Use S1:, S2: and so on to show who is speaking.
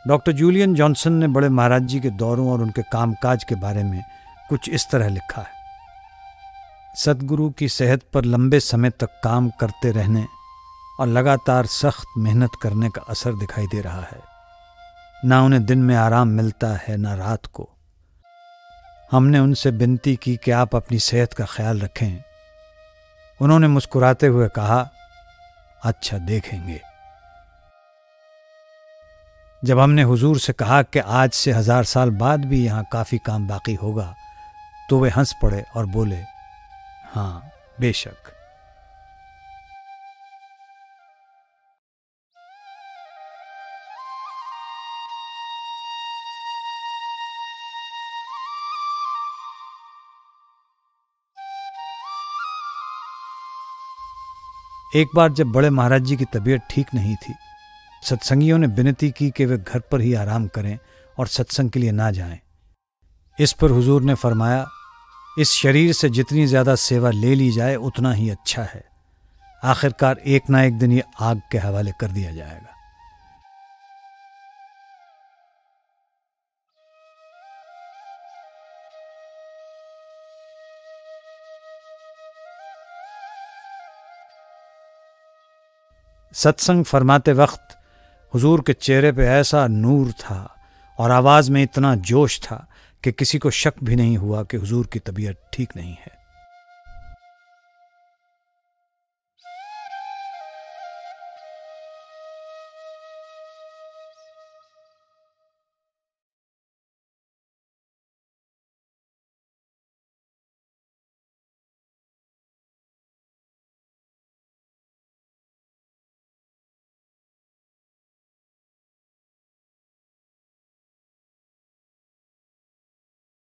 S1: Doctor Julian Johnson ने बड़े महाराज जी के दौरों और उनके कामकाज के बारे में कुछ इस तरह लिखा है। सतगुरु की सेहत पर लंबे समय तक काम करते रहने और लगातार सख्त मेहनत करने का असर दिखाई दे रहा है। ना उन्हें दिन में आराम मिलता है ना रात को। हमने उनसे विनती की कि आप अपनी सेहत का ख्याल रखें। उन्होंने मुस्कुराते हुए कहा, अच्छा देखेंगे। जब हमने हुजूर से कहा कि आज से 1000 साल बाद भी यहां काफी काम बाकी होगा, तो वे हंस पड़े और बोले, हाँ बेशक। एक बार जब बड़े महाराज जी की तबीयत ठीक नहीं थी, सत्संगियों ने विनती की कि वे घर पर ही आराम करें और सत्संग के लिए ना जाएं। इस पर हुजूर ने फरमाया, इस शरीर से जितनी ज्यादा सेवा ले ली जाए उतना ही अच्छा है। आखिरकार एक ना एक दिन ये आग के हवाले कर दिया जाएगा। सत्संग फरमाते वक्त हुजूर के चेहरे पे ऐसा नूर था और आवाज में इतना जोश था कि किसी को शक भी नहीं हुआ कि हुजूर की तबीयत ठीक नहीं है।